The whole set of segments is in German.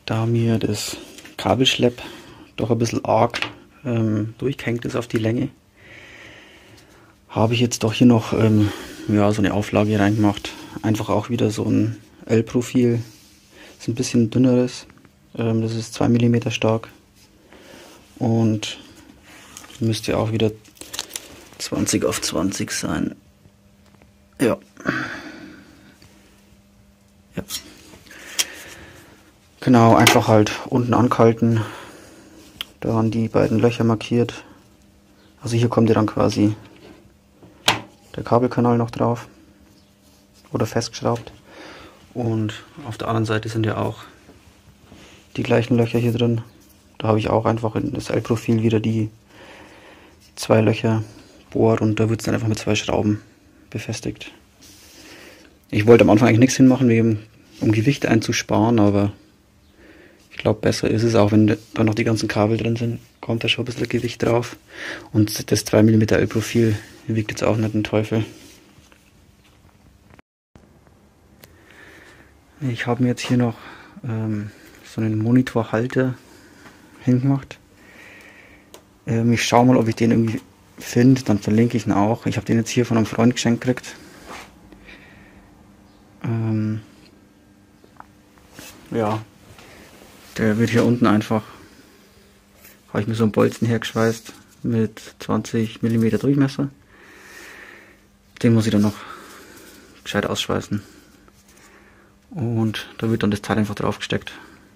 Da mir das Kabelschlepp doch ein bisschen arg durchgehängt ist auf die Länge, habe ich jetzt doch hier noch ja, so eine Auflage reingemacht. Einfach auch wieder so ein L-Profil. Ist ein bisschen dünneres. Das ist 2 mm stark. Und müsste auch wieder 20 auf 20 sein. Ja. Ja. Genau, einfach halt unten ankalten. Dann die beiden Löcher markiert. Also hier kommt ja dann quasi der Kabelkanal noch drauf. Oder festgeschraubt. Und auf der anderen Seite sind ja auch die gleichen Löcher hier drin. Da habe ich auch einfach in das L-Profil wieder die 2 Löcher bohrt und da wird es dann einfach mit 2 Schrauben befestigt. Ich wollte am Anfang eigentlich nichts hinmachen, um Gewicht einzusparen, aber ich glaube, besser ist es auch, wenn da noch die ganzen Kabel drin sind, kommt da schon ein bisschen Gewicht drauf. Und das 2 mm L-Profil wiegt jetzt auch nicht den Teufel. Ich habe mir jetzt hier noch so einen Monitorhalter hingemacht. Ich schaue mal, ob ich den irgendwie finde, dann verlinke ich ihn auch. Ich habe den jetzt hier von einem Freund geschenkt gekriegt. Ja, der wird hier unten einfach, habe ich mir so einen Bolzen hergeschweißt mit 20 mm Durchmesser. Den muss ich dann noch gescheit ausschweißen. Und da wird dann das Teil einfach drauf gesteckt.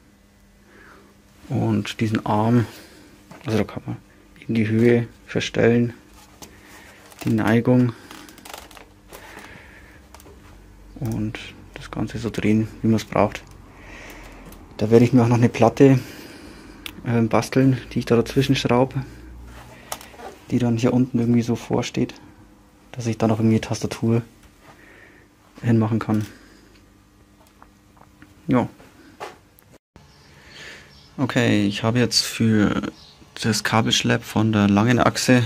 Und diesen Arm, also da kann man eben die Höhe verstellen, die Neigung und das Ganze so drehen, wie man es braucht. Da werde ich mir auch noch eine Platte basteln, die ich da dazwischen schraube, die dann hier unten irgendwie so vorsteht, dass ich da noch irgendwie Tastatur hinmachen kann. Ja. Okay, ich habe jetzt für das Kabelschlepp von der langen Achse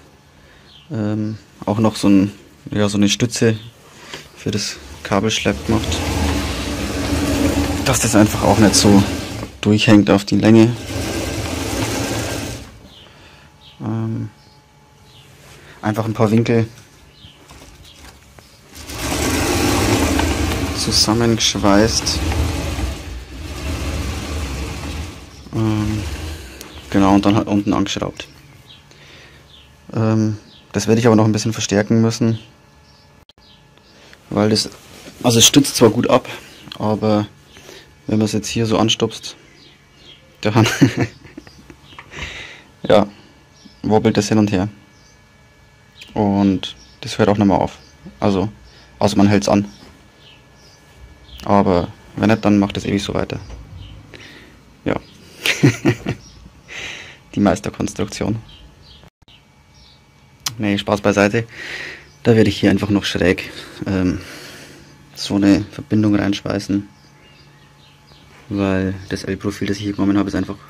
auch noch so eine Stütze für das Kabelschlepp gemacht, dass das einfach auch nicht so durchhängt auf die Länge. Einfach ein paar Winkel zusammengeschweißt. Genau, und dann halt unten angeschraubt. Das werde ich aber noch ein bisschen verstärken müssen, weil es stützt zwar gut ab, aber wenn man es jetzt hier so anstupst, dann ja, wobbelt das hin und her. Und das hört auch nicht mehr auf. Also, außer man hält es an. Aber wenn nicht, dann macht es ewig so weiter. Ja. Die Meisterkonstruktion. Nee, Spaß beiseite. Da werde ich hier einfach noch schräg so eine Verbindung reinschweißen. Weil das L-Profil, das ich hier genommen habe, ist einfach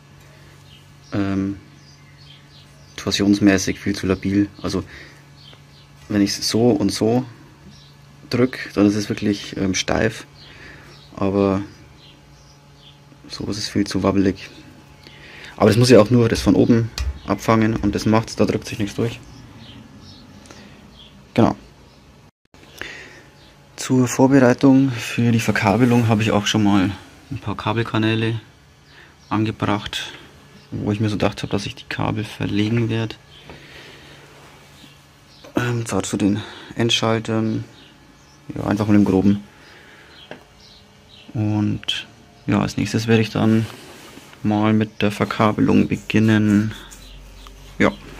torsionsmäßig viel zu labil. Also wenn ich es so und so drücke, dann ist es wirklich steif. Aber so ist es viel zu wabbelig. Aber das muss ja auch nur das von oben abfangen und das macht's, da drückt sich nichts durch. Genau. Zur Vorbereitung für die Verkabelung habe ich auch schon mal ein paar Kabelkanäle angebracht, wo ich mir so gedacht habe, dass ich die Kabel verlegen werde. Zwar zu den Endschaltern, ja, einfach mal im Groben. Und ja, als nächstes werde ich dann mal mit der Verkabelung beginnen. Ja.